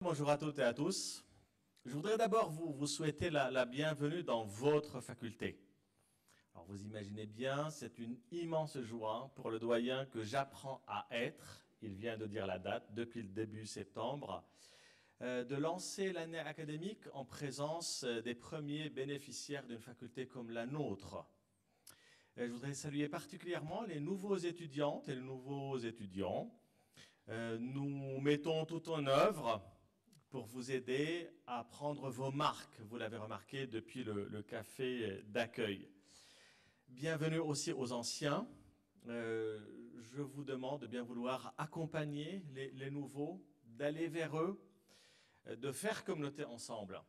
Bonjour à toutes et à tous. Je voudrais d'abord vous souhaiter la bienvenue dans votre faculté. Alors vous imaginez bien, c'est une immense joie pour le doyen que j'apprends à être, il vient de dire la date, depuis le début septembre, de lancer l'année académique en présence des premiers bénéficiaires d'une faculté comme la nôtre. Je voudrais saluer particulièrement les nouveaux étudiantes et les nouveaux étudiants. Nous mettons tout en œuvre pour vous aider à prendre vos marques, vous l'avez remarqué depuis le café d'accueil. Bienvenue aussi aux anciens. Je vous demande de bien vouloir accompagner les nouveaux, d'aller vers eux, de faire communauté ensemble.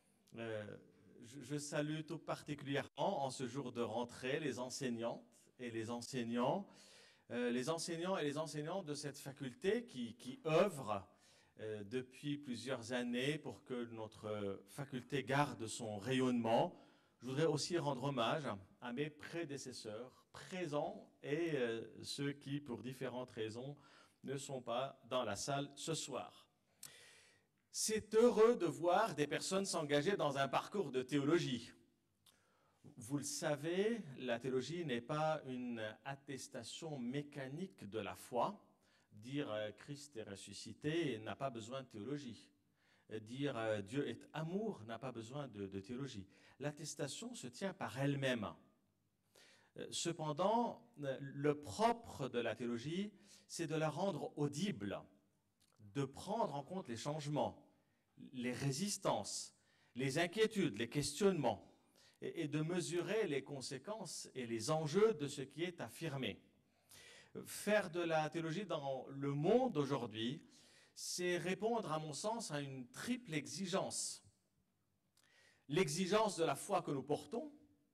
Je salue tout particulièrement en ce jour de rentrée les enseignantes et les enseignants, les enseignants et les enseignantes de cette faculté qui œuvrent depuis plusieurs années pour que notre faculté garde son rayonnement. Je voudrais aussi rendre hommage à mes prédécesseurs présents et ceux qui, pour différentes raisons, ne sont pas dans la salle ce soir. C'est heureux de voir des personnes s'engager dans un parcours de théologie. Vous le savez, la théologie n'est pas une attestation mécanique de la foi. Dire Christ est ressuscité n'a pas besoin de théologie. Dire Dieu est amour n'a pas besoin de théologie. L'attestation se tient par elle-même. Cependant, le propre de la théologie, c'est de la rendre audible, de prendre en compte les changements, les résistances, les inquiétudes, les questionnements, et de mesurer les conséquences et les enjeux de ce qui est affirmé. Faire de la théologie dans le monde d'aujourd'hui, c'est répondre, à mon sens, à une triple exigence. L'exigence de la foi que nous portons,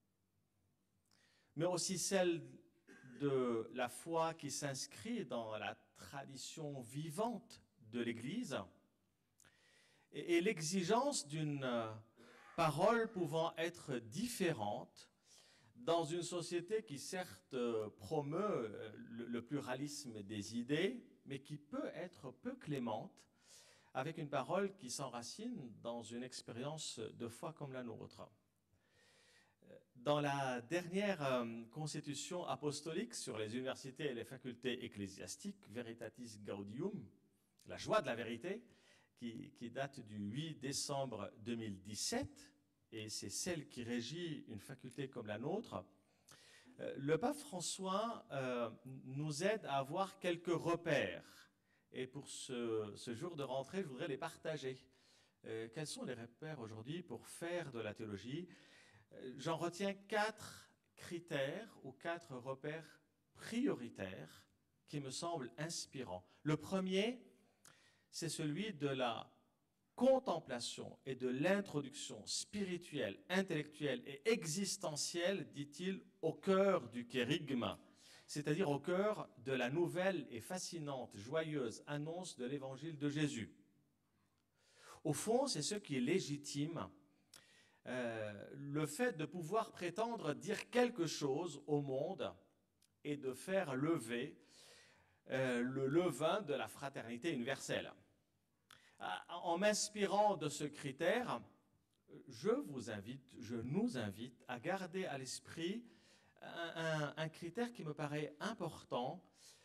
mais aussi celle de la foi qui s'inscrit dans la tradition vivante de l'Église, et l'exigence d'une parole pouvant être différente dans une société qui certes promeut le pluralisme des idées, mais qui peut être peu clémente, avec une parole qui s'enracine dans une expérience de foi comme la nôtre. Dans la dernière constitution apostolique sur les universités et les facultés ecclésiastiques, Veritatis Gaudium, la joie de la vérité, qui date du 8 décembre 2017, et c'est celle qui régit une faculté comme la nôtre, le pape François nous aide à avoir quelques repères. Et pour ce jour de rentrée, je voudrais les partager. Quels sont les repères aujourd'hui pour faire de la théologie? J'en retiens 4 critères ou 4 repères prioritaires qui me semblent inspirants. Le premier, c'est celui de la contemplation et de l'introduction spirituelle, intellectuelle et existentielle, dit-il, au cœur du kérygme, c'est-à-dire au cœur de la nouvelle et fascinante, joyeuse annonce de l'évangile de Jésus. Au fond, c'est ce qui légitime le fait de pouvoir prétendre dire quelque chose au monde et de faire lever le levain de la fraternité universelle. En m'inspirant de ce critère, je nous invite à garder à l'esprit un critère qui me paraît important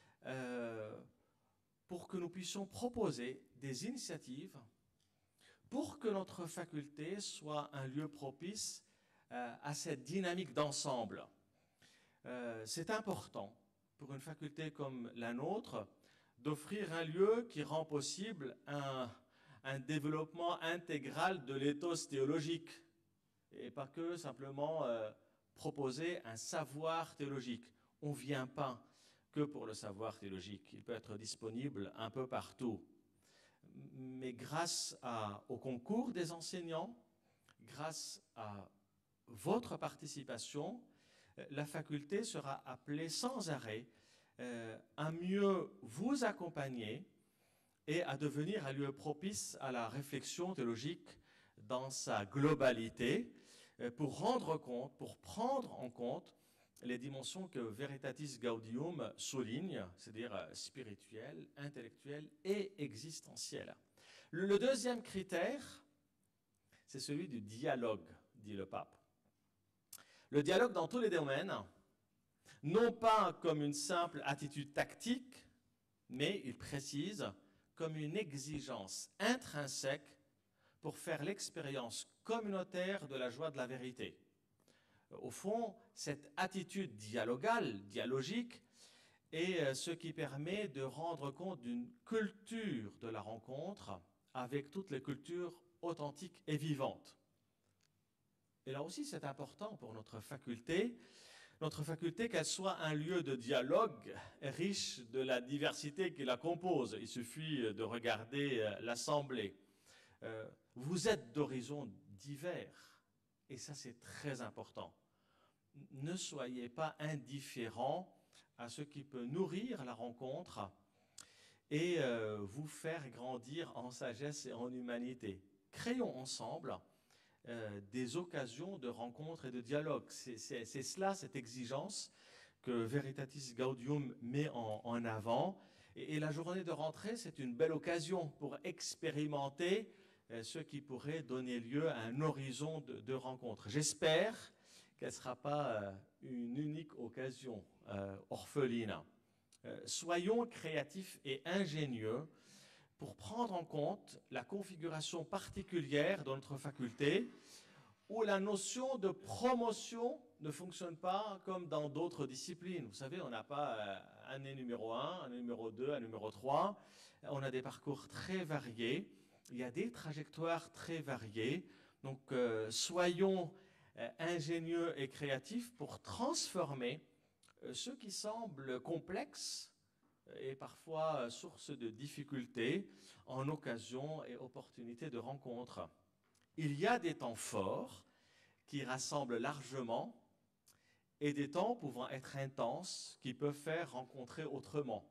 pour que nous puissions proposer des initiatives pour que notre faculté soit un lieu propice à cette dynamique d'ensemble. C'est important pour une faculté comme la nôtre d'offrir un lieu qui rend possible un développement intégral de l'éthos théologique et pas que simplement proposer un savoir théologique. On ne vient pas que pour le savoir théologique. Il peut être disponible un peu partout. Mais grâce au concours des enseignants, grâce à votre participation, la faculté sera appelée sans arrêt à mieux vous accompagner et à devenir un lieu propice à la réflexion théologique dans sa globalité, pour rendre compte, pour prendre en compte les dimensions que Veritatis Gaudium souligne, c'est-à-dire spirituelles, intellectuelles et existentielles. Le deuxième critère, c'est celui du dialogue, dit le pape. Le dialogue dans tous les domaines, non pas comme une simple attitude tactique, mais il précise comme une exigence intrinsèque pour faire l'expérience communautaire de la joie de la vérité. Au fond, cette attitude dialogique, est ce qui permet de rendre compte d'une culture de la rencontre avec toutes les cultures authentiques et vivantes. Et là aussi, c'est important pour notre faculté qu'elle soit un lieu de dialogue riche de la diversité qui la compose. Il suffit de regarder l'Assemblée. Vous êtes d'horizons divers, et ça c'est très important. Ne soyez pas indifférents à ce qui peut nourrir la rencontre et vous faire grandir en sagesse et en humanité. Créons ensemble des occasions de rencontre et de dialogue. C'est cela, cette exigence que Veritatis Gaudium met en avant. Et la journée de rentrée, c'est une belle occasion pour expérimenter ce qui pourrait donner lieu à un horizon de rencontre. J'espère qu'elle ne sera pas une unique occasion orpheline. Soyons créatifs et ingénieux pour prendre en compte la configuration particulière de notre faculté, où la notion de promotion ne fonctionne pas comme dans d'autres disciplines. Vous savez, on n'a pas année numéro 1, année numéro 2, année numéro 3. On a des parcours très variés. Il y a des trajectoires très variées. Donc, soyons ingénieux et créatifs pour transformer ce qui semble complexe et parfois source de difficultés en occasion et opportunité de rencontre. Il y a des temps forts qui rassemblent largement et des temps pouvant être intenses qui peuvent faire rencontrer autrement.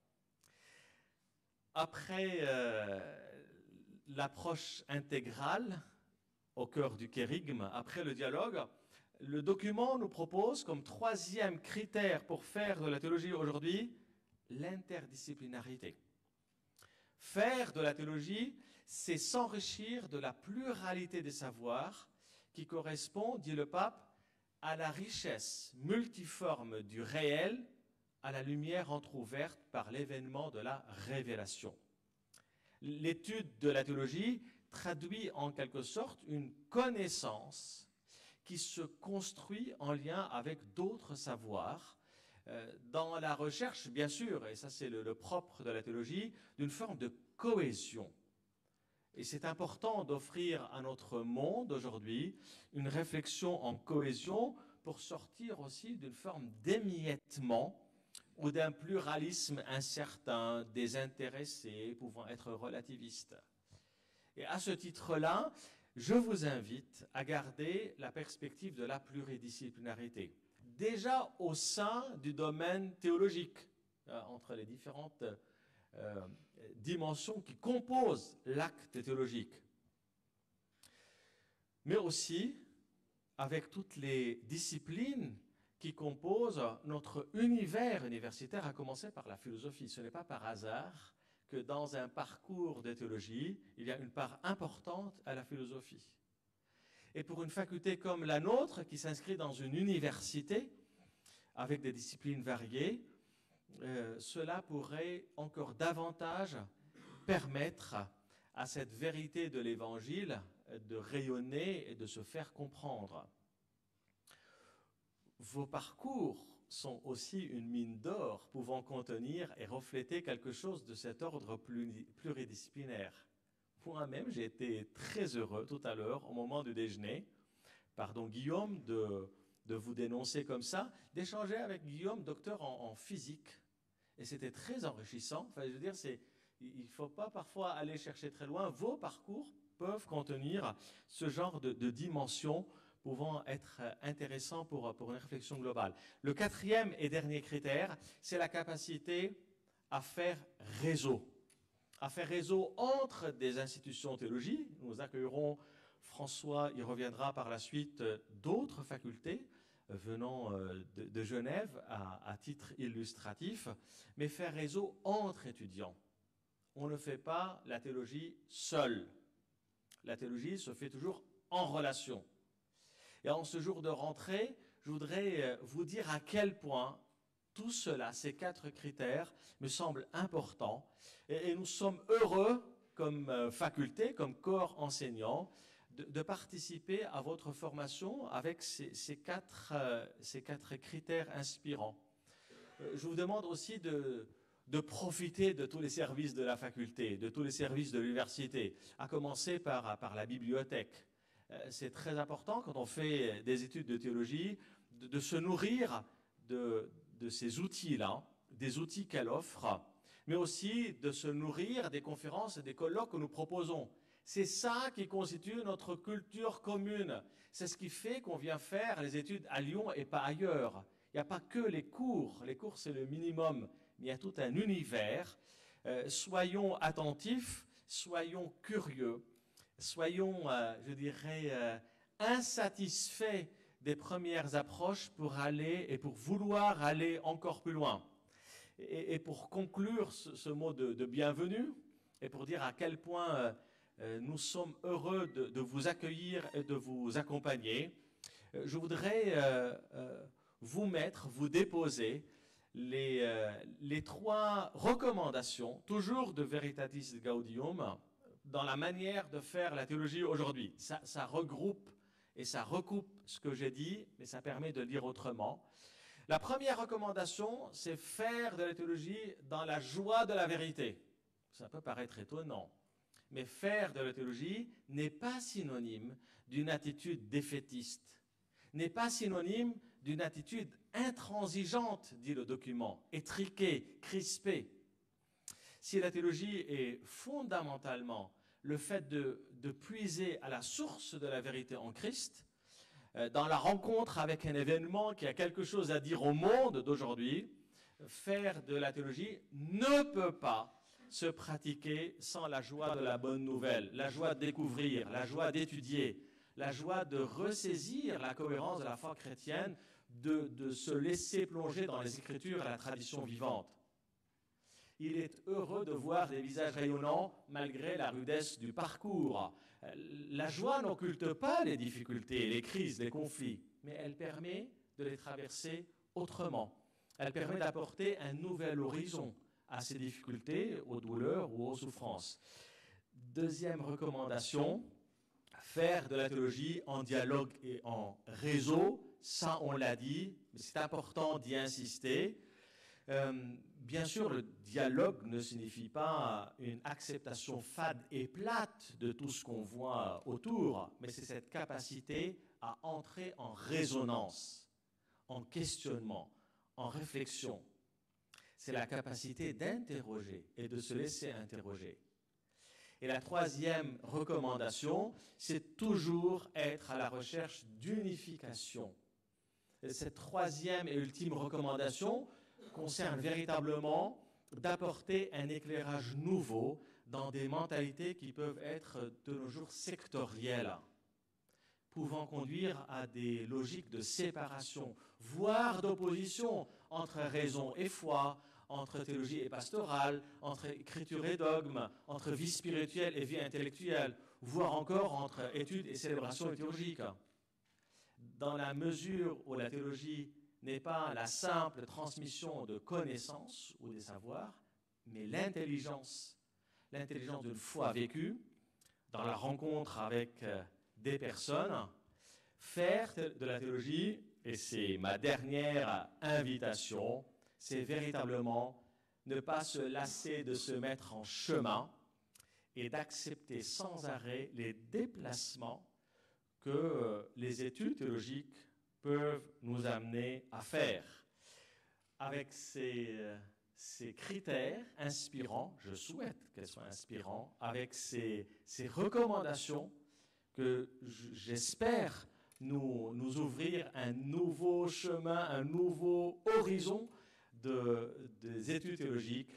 Après l'approche intégrale au cœur du kérigme, après le dialogue, le document nous propose comme troisième critère pour faire de la théologie aujourd'hui l'interdisciplinarité. Faire de la théologie, c'est s'enrichir de la pluralité des savoirs qui correspond, dit le pape, à la richesse multiforme du réel, à la lumière entrouverte par l'événement de la révélation. L'étude de la théologie traduit en quelque sorte une connaissance qui se construit en lien avec d'autres savoirs, dans la recherche, bien sûr, et ça c'est le propre de la théologie, d'une forme de cohésion. Et c'est important d'offrir à notre monde aujourd'hui une réflexion en cohésion pour sortir aussi d'une forme d'émiettement ou d'un pluralisme incertain, désintéressé, pouvant être relativiste. Et à ce titre-là, je vous invite à garder la perspective de la pluridisciplinarité, déjà au sein du domaine théologique, entre les différentes dimensions qui composent l'acte théologique, mais aussi avec toutes les disciplines qui composent notre univers universitaire, à commencer par la philosophie. Ce n'est pas par hasard que dans un parcours de théologie, il y a une part importante à la philosophie. Et pour une faculté comme la nôtre, qui s'inscrit dans une université avec des disciplines variées, cela pourrait encore davantage permettre à cette vérité de l'Évangile de rayonner et de se faire comprendre. Vos parcours sont aussi une mine d'or pouvant contenir et refléter quelque chose de cet ordre pluridisciplinaire. Moi-même, j'ai été très heureux tout à l'heure, au moment du déjeuner, pardon Guillaume, de vous dénoncer comme ça, d'échanger avec Guillaume, docteur en physique. Et c'était très enrichissant. Enfin, je veux dire, il ne faut pas parfois aller chercher très loin. Vos parcours peuvent contenir ce genre de dimensions pouvant être intéressants pour une réflexion globale. Le quatrième et dernier critère, c'est la capacité à faire réseau. À faire réseau entre des institutions théologiques. Nous accueillerons François, il reviendra par la suite, d'autres facultés venant de Genève à titre illustratif, mais faire réseau entre étudiants, on ne fait pas la théologie seule. La théologie se fait toujours en relation. Et en ce jour de rentrée, je voudrais vous dire à quel point tout cela, ces 4 critères, me semblent importants. Et nous sommes heureux, comme faculté, comme corps enseignant, de participer à votre formation avec ces quatre critères inspirants. Je vous demande aussi de profiter de tous les services de la faculté, de tous les services de l'université, à commencer par la bibliothèque. C'est très important quand on fait des études de théologie de se nourrir de ces outils-là, des outils qu'elle offre, mais aussi de se nourrir des conférences et des colloques que nous proposons. C'est ça qui constitue notre culture commune. C'est ce qui fait qu'on vient faire les études à Lyon et pas ailleurs. Il n'y a pas que les cours c'est le minimum, mais il y a tout un univers. Soyons attentifs, soyons curieux, soyons, je dirais, insatisfaits des premières approches pour aller et pour vouloir aller encore plus loin. Et pour conclure ce mot de bienvenue, et pour dire à quel point nous sommes heureux de vous accueillir et de vous accompagner, je voudrais vous déposer les 3 recommandations, toujours de Veritatis Gaudium, dans la manière de faire la théologie aujourd'hui. Ça regroupe et ça recoupe ce que j'ai dit, mais ça permet de lire autrement. La première recommandation, c'est faire de la théologie dans la joie de la vérité. Ça peut paraître étonnant, mais faire de la théologie n'est pas synonyme d'une attitude défaitiste, n'est pas synonyme d'une attitude intransigeante, dit le document, étriquée, crispée. Si la théologie est fondamentalement le fait de puiser à la source de la vérité en Christ, dans la rencontre avec un événement qui a quelque chose à dire au monde d'aujourd'hui, faire de la théologie ne peut pas se pratiquer sans la joie de la bonne nouvelle, la joie de découvrir, la joie d'étudier, la joie de ressaisir la cohérence de la foi chrétienne, de se laisser plonger dans les Écritures et la tradition vivante. Il est heureux de voir des visages rayonnants malgré la rudesse du parcours. La joie n'occulte pas les difficultés, les crises, les conflits, mais elle permet de les traverser autrement. Elle permet d'apporter un nouvel horizon à ces difficultés, aux douleurs ou aux souffrances. Deuxième recommandation, faire de la théologie en dialogue et en réseau. Ça, on l'a dit, mais c'est important d'y insister. Bien sûr, le dialogue ne signifie pas une acceptation fade et plate de tout ce qu'on voit autour, mais c'est cette capacité à entrer en résonance, en questionnement, en réflexion. C'est la capacité d'interroger et de se laisser interroger. Et la troisième recommandation, c'est toujours être à la recherche d'unification. Et cette troisième et ultime recommandation concerne véritablement d'apporter un éclairage nouveau dans des mentalités qui peuvent être de nos jours sectorielles, pouvant conduire à des logiques de séparation, voire d'opposition entre raison et foi, entre théologie et pastorale, entre écriture et dogme, entre vie spirituelle et vie intellectuelle, voire encore entre études et célébration liturgique. Dans la mesure où la théologie n'est pas la simple transmission de connaissances ou des savoirs, mais l'intelligence d'une foi vécue, dans la rencontre avec des personnes, faire de la théologie, et c'est ma dernière invitation, c'est véritablement ne pas se lasser de se mettre en chemin et d'accepter sans arrêt les déplacements que les études théologiques peuvent nous amener à faire. Avec ces critères inspirants, je souhaite qu'elles soient inspirants, avec ces recommandations que j'espère nous ouvrir un nouveau chemin, un nouveau horizon des études théologiques,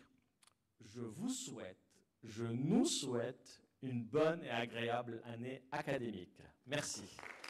je nous souhaite une bonne et agréable année académique. Merci.